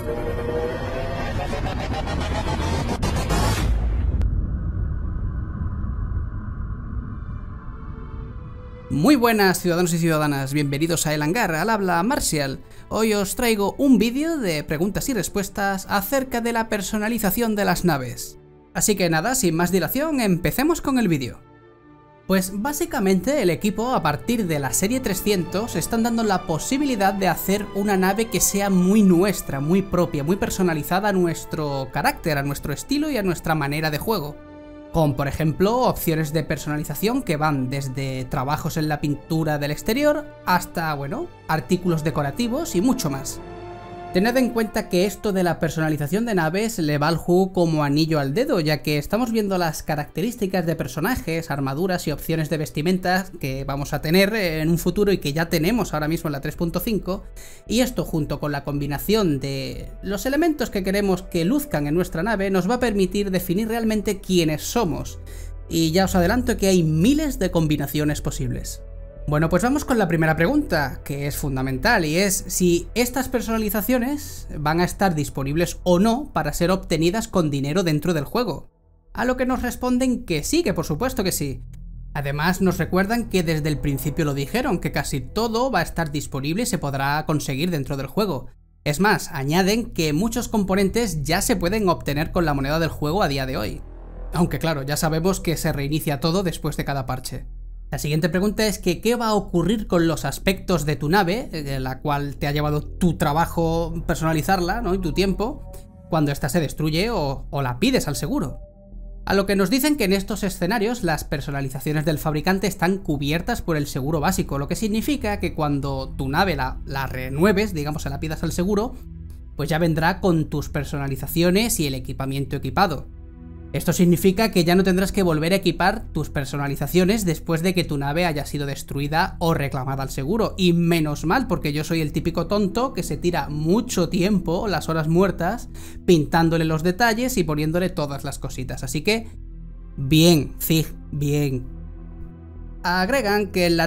Muy buenas ciudadanos y ciudadanas, bienvenidos a El Hangar, al habla Marcial. Hoy os traigo un vídeo de preguntas y respuestas acerca de la personalización de las naves. Así que nada, sin más dilación, empecemos con el vídeo. Pues básicamente el equipo a partir de la serie 300 están dando la posibilidad de hacer una nave que sea muy nuestra, muy propia, muy personalizada a nuestro carácter, a nuestro estilo y a nuestra manera de juego. Con, por ejemplo, opciones de personalización que van desde trabajos en la pintura del exterior hasta, bueno, artículos decorativos y mucho más. Tened en cuenta que esto de la personalización de naves le va al juego como anillo al dedo, ya que estamos viendo las características de personajes, armaduras y opciones de vestimentas que vamos a tener en un futuro y que ya tenemos ahora mismo en la 3.5, y esto junto con la combinación de los elementos que queremos que luzcan en nuestra nave nos va a permitir definir realmente quiénes somos. Y ya os adelanto que hay miles de combinaciones posibles. Bueno, pues vamos con la primera pregunta, que es fundamental, y es si estas personalizaciones van a estar disponibles o no para ser obtenidas con dinero dentro del juego. A lo que nos responden que sí, que por supuesto que sí. Además nos recuerdan que desde el principio lo dijeron, que casi todo va a estar disponible y se podrá conseguir dentro del juego. Es más, añaden que muchos componentes ya se pueden obtener con la moneda del juego a día de hoy. Aunque claro, ya sabemos que se reinicia todo después de cada parche. La siguiente pregunta es que ¿qué va a ocurrir con los aspectos de tu nave, la cual te ha llevado tu trabajo personalizarla, ¿no? Y tu tiempo, cuando ésta se destruye o la pides al seguro? A lo que nos dicen que en estos escenarios las personalizaciones del fabricante están cubiertas por el seguro básico, lo que significa que cuando tu nave la renueves, digamos, se la pidas al seguro, pues ya vendrá con tus personalizaciones y el equipamiento equipado. Esto significa que ya no tendrás que volver a equipar tus personalizaciones después de que tu nave haya sido destruida o reclamada al seguro. Y menos mal, porque yo soy el típico tonto que se tira mucho tiempo, las horas muertas, pintándole los detalles y poniéndole todas las cositas. Así que, bien, Zig, bien. Agregan que en la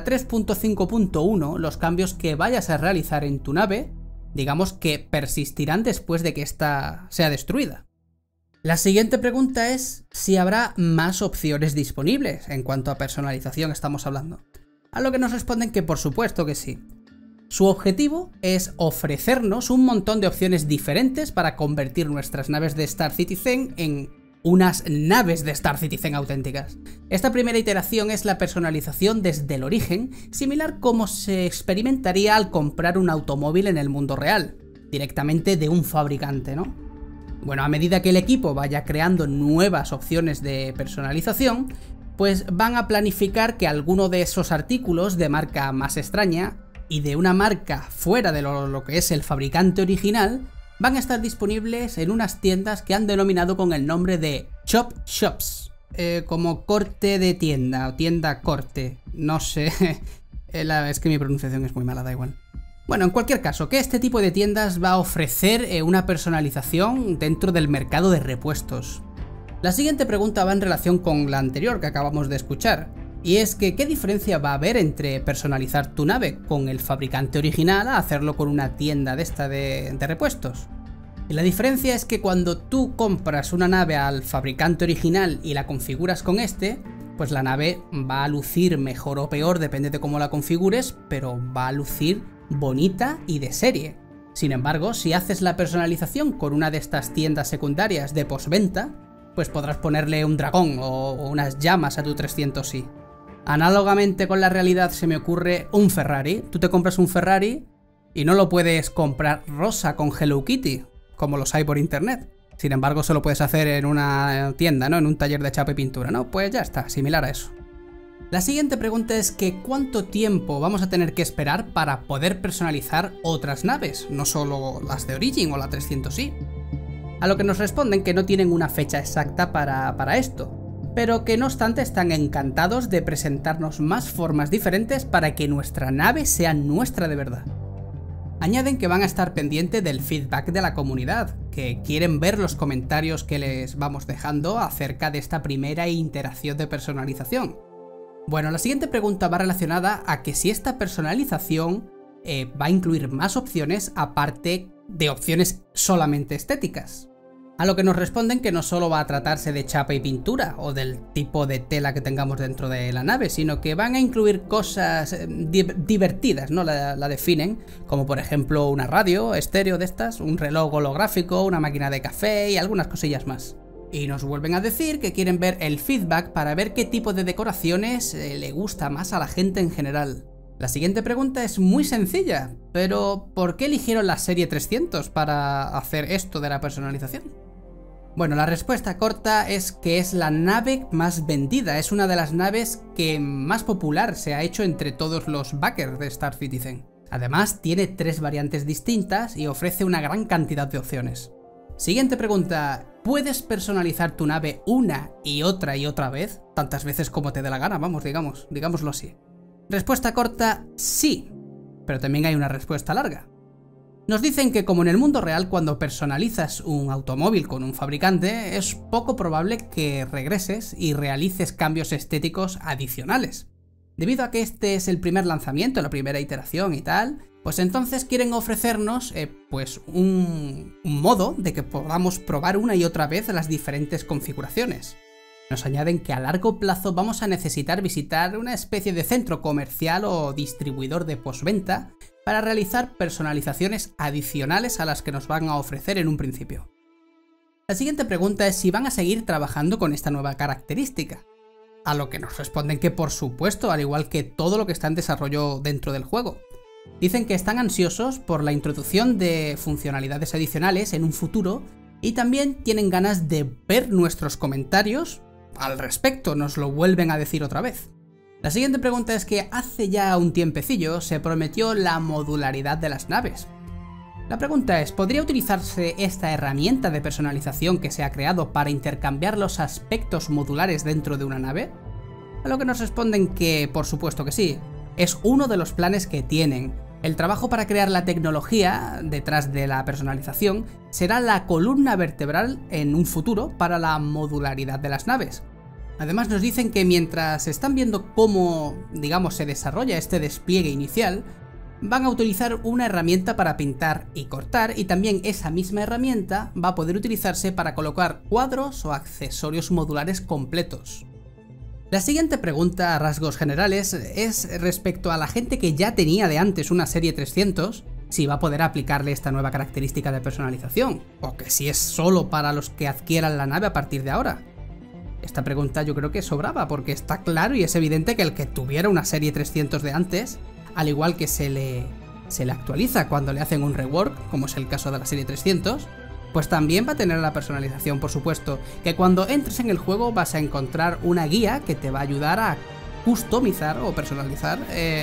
3.5.1 los cambios que vayas a realizar en tu nave, digamos que persistirán después de que ésta sea destruida. La siguiente pregunta es si habrá más opciones disponibles, en cuanto a personalización estamos hablando. A lo que nos responden que por supuesto que sí. Su objetivo es ofrecernos un montón de opciones diferentes para convertir nuestras naves de Star Citizen en unas naves de Star Citizen auténticas. Esta primera iteración es la personalización desde el origen, similar como se experimentaría al comprar un automóvil en el mundo real, directamente de un fabricante, ¿no? Bueno, a medida que el equipo vaya creando nuevas opciones de personalización, pues van a planificar que alguno de esos artículos de marca más extraña y de una marca fuera de lo que es el fabricante original, van a estar disponibles en unas tiendas que han denominado con el nombre de Chop Shops, como corte de tienda o tienda corte, no sé, es que mi pronunciación es muy mala, da igual. Bueno, en cualquier caso, que este tipo de tiendas va a ofrecer una personalización dentro del mercado de repuestos. La siguiente pregunta va en relación con la anterior que acabamos de escuchar, y es que ¿qué diferencia va a haber entre personalizar tu nave con el fabricante original a hacerlo con una tienda de repuestos? Y la diferencia es que cuando tú compras una nave al fabricante original y la configuras con este, pues la nave va a lucir mejor o peor, depende de cómo la configures, pero va a lucir bonita y de serie. Sin embargo, si haces la personalización con una de estas tiendas secundarias de postventa, pues podrás ponerle un dragón o unas llamas a tu 300i. Análogamente con la realidad se me ocurre un Ferrari. Tú te compras un Ferrari y no lo puedes comprar rosa con Hello Kitty, como los hay por internet. Sin embargo, solo puedes hacer en una tienda, ¿no? En un taller de chapa y pintura, ¿no? Pues ya está, similar a eso. La siguiente pregunta es que ¿cuánto tiempo vamos a tener que esperar para poder personalizar otras naves, no solo las de Origin o la 300i? A lo que nos responden que no tienen una fecha exacta para esto, pero que no obstante están encantados de presentarnos más formas diferentes para que nuestra nave sea nuestra de verdad. Añaden que van a estar pendientes del feedback de la comunidad, que quieren ver los comentarios que les vamos dejando acerca de esta primera iteración de personalización. Bueno, la siguiente pregunta va relacionada a que si esta personalización va a incluir más opciones aparte de opciones solamente estéticas. A lo que nos responden que no solo va a tratarse de chapa y pintura o del tipo de tela que tengamos dentro de la nave, sino que van a incluir cosas divertidas, ¿no? La definen, como por ejemplo una radio estéreo de estas, un reloj holográfico, una máquina de café y algunas cosillas más. Y nos vuelven a decir que quieren ver el feedback para ver qué tipo de decoraciones le gusta más a la gente en general. La siguiente pregunta es muy sencilla, pero ¿por qué eligieron la serie 300 para hacer esto de la personalización? Bueno, la respuesta corta es que es la nave más vendida, es una de las naves que más popular se ha hecho entre todos los backers de Star Citizen. Además, tiene 3 variantes distintas y ofrece una gran cantidad de opciones. Siguiente pregunta, ¿puedes personalizar tu nave una y otra vez? Tantas veces como te dé la gana, vamos, digámoslo así. Respuesta corta, sí, pero también hay una respuesta larga. Nos dicen que como en el mundo real, cuando personalizas un automóvil con un fabricante, es poco probable que regreses y realices cambios estéticos adicionales. Debido a que este es el primer lanzamiento, la primera iteración y tal, pues entonces quieren ofrecernos pues un modo de que podamos probar una y otra vez las diferentes configuraciones. Nos añaden que a largo plazo vamos a necesitar visitar una especie de centro comercial o distribuidor de postventa para realizar personalizaciones adicionales a las que nos van a ofrecer en un principio. La siguiente pregunta es si van a seguir trabajando con esta nueva característica. A lo que nos responden que por supuesto, al igual que todo lo que está en desarrollo dentro del juego. Dicen que están ansiosos por la introducción de funcionalidades adicionales en un futuro y también tienen ganas de ver nuestros comentarios al respecto, nos lo vuelven a decir otra vez. La siguiente pregunta es que hace ya un tiempecillo se prometió la modularidad de las naves. La pregunta es, ¿podría utilizarse esta herramienta de personalización que se ha creado para intercambiar los aspectos modulares dentro de una nave? A lo que nos responden que por supuesto que sí, es uno de los planes que tienen. El trabajo para crear la tecnología detrás de la personalización será la columna vertebral en un futuro para la modularidad de las naves. Además nos dicen que mientras están viendo cómo, digamos, se desarrolla este despliegue inicial, van a utilizar una herramienta para pintar y cortar y también esa misma herramienta va a poder utilizarse para colocar cuadros o accesorios modulares completos. La siguiente pregunta a rasgos generales es respecto a la gente que ya tenía de antes una serie 300, si va a poder aplicarle esta nueva característica de personalización, o que si es solo para los que adquieran la nave a partir de ahora. Esta pregunta yo creo que sobraba, porque está claro y es evidente que el que tuviera una serie 300 de antes, al igual que se le actualiza cuando le hacen un rework, como es el caso de la serie 300, pues también va a tener la personalización, por supuesto, que cuando entres en el juego vas a encontrar una guía que te va a ayudar a customizar o personalizar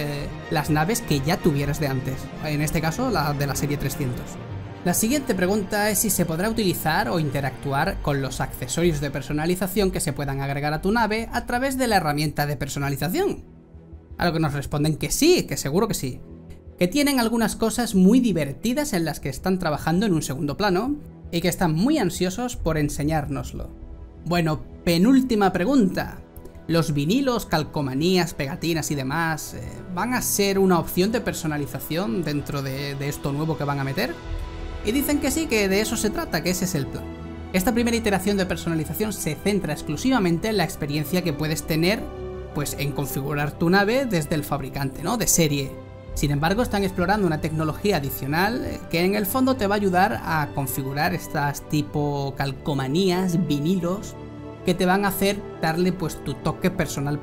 las naves que ya tuvieras de antes, en este caso la de la serie 300. La siguiente pregunta es si se podrá utilizar o interactuar con los accesorios de personalización que se puedan agregar a tu nave a través de la herramienta de personalización. A lo que nos responden que sí, que seguro que sí. Que tienen algunas cosas muy divertidas en las que están trabajando en un segundo plano y que están muy ansiosos por enseñárnoslo. Bueno, penúltima pregunta. ¿Los vinilos, calcomanías, pegatinas y demás van a ser una opción de personalización dentro de esto nuevo que van a meter? Y dicen que sí, que de eso se trata, que ese es el plan. Esta primera iteración de personalización se centra exclusivamente en la experiencia que puedes tener pues en configurar tu nave desde el fabricante, ¿no? De serie. Sin embargo, están explorando una tecnología adicional que en el fondo te va a ayudar a configurar estas tipo calcomanías, vinilos, que te van a hacer darle pues tu toque personal.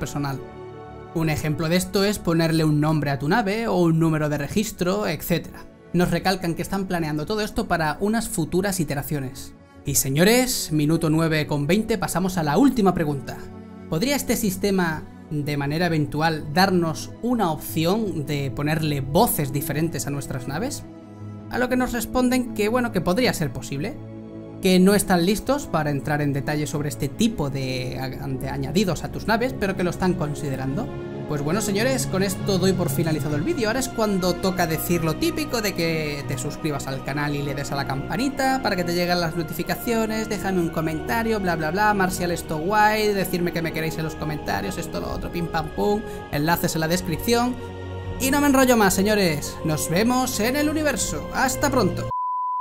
Un ejemplo de esto es ponerle un nombre a tu nave o un número de registro, etc. Nos recalcan que están planeando todo esto para unas futuras iteraciones. Y señores, minuto 9:20, pasamos a la última pregunta. ¿Podría este sistema, de manera eventual, darnos una opción de ponerle voces diferentes a nuestras naves? A lo que nos responden que bueno, que podría ser posible, que no están listos para entrar en detalle sobre este tipo de añadidos a tus naves, pero que lo están considerando. Pues bueno, señores, con esto doy por finalizado el vídeo. Ahora es cuando toca decir lo típico de que te suscribas al canal y le des a la campanita para que te lleguen las notificaciones, déjame un comentario, bla bla bla, Marcial esto guay, decirme que me queréis en los comentarios, esto lo otro, pim pam pum, enlaces en la descripción. Y no me enrollo más, señores, nos vemos en el universo. ¡Hasta pronto!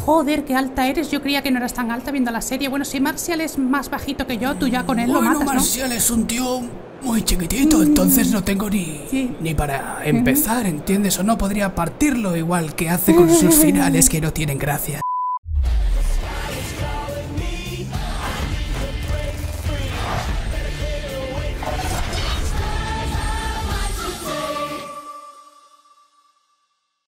Joder, qué alta eres. Yo creía que no eras tan alta viendo la serie. Bueno, si Marshall es más bajito que yo, tú ya con él lo matas, ¿no? Marshall es un tío muy chiquitito, entonces no tengo ni para empezar, ¿entiendes? O no podría partirlo igual que hace con sus finales que no tienen gracia.